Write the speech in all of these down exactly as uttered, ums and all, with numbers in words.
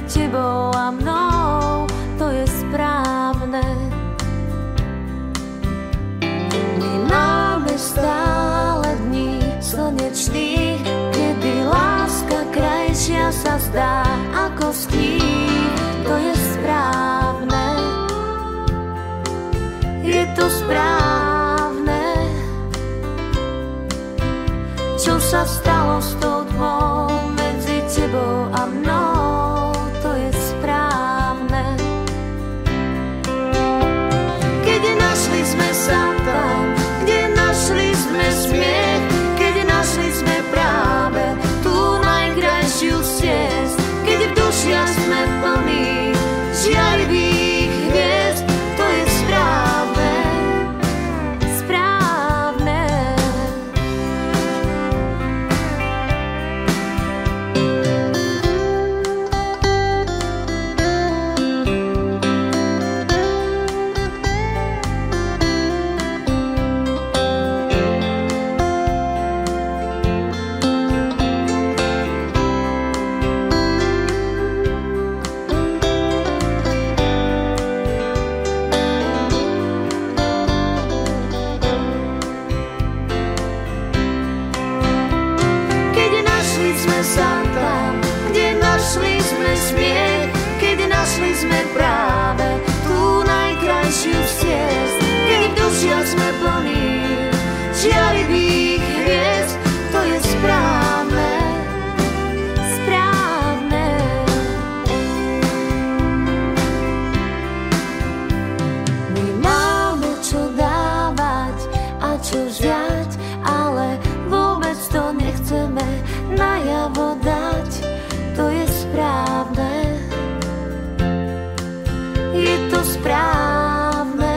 tebou a mnou, to je správne. My máme stále dní slnečných, kedy láska krajšia sa zdá ako sníh, to je správne. Je to správne. Čo sa stalo s tou tmou medzi tebou a mnou, to je správne. Keď našli sme sa tam, kde našli sme smiech, keď našli sme práve tú najkrajšiu ciest, keď v dušiach sme plní žiarivých hviezd, to je správne. Našli sme práve tú najkrajšiu ciest, keď v dušiach sme plní žiarivých hviezd, to je správne, správne. My máme čo dávať a čo vziať, ale vôbec to nechceme najavo dať, to je správne. Je to správne.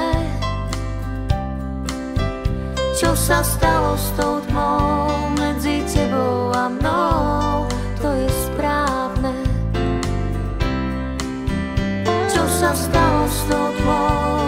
Čo sa stalo s tou tmou medzi tebou a mnou, to je správne. Čo sa stalo s tou tmou